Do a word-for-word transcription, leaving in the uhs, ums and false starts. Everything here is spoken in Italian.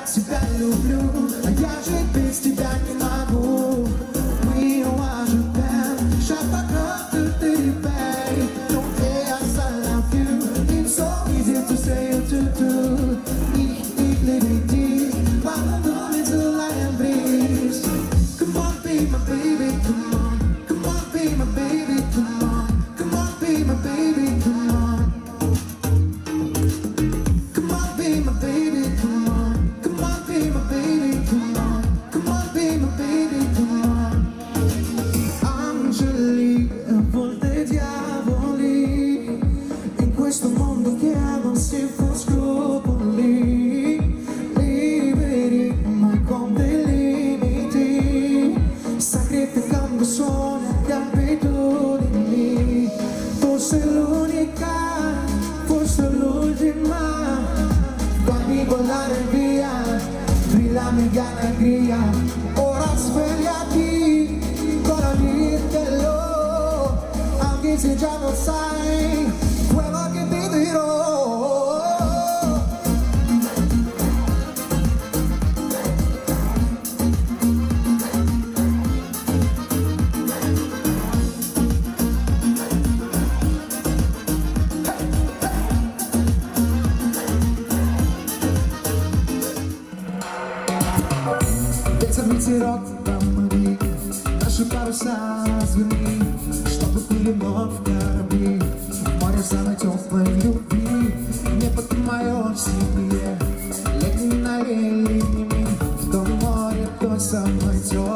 так себя люблю, а я жить без тебя не могу. We are Japan, Shapaka to the bay. Don't care, I love you. It's so easy to say or to do. Ich, ich liebe dich, warum du mir so lange brichst? Come on, be my baby, come on. Come on, be my baby, come on. Come on, be my baby, come on. Come on, be my baby, come on. Come on, be my baby, come on. Come on, be my baby, come on. Angeli, a volte diavoli, in questo mondo che non si può scrupoli, liberi ma con dei limiti, sacrificando sogni e abitudini. Forse l'unica, forse l'ultima, fammi volare via, brilla mia allegria. Ora svegliati, ancora ditelo, anche se già lo sai, quello che ti dirò. Servizi Rotterdam, naše pare sa zveni, чтобы были вновь корабли, море самой теплой любви. Небо ты мое синее, летними налеяниями, в том море той самой теплой.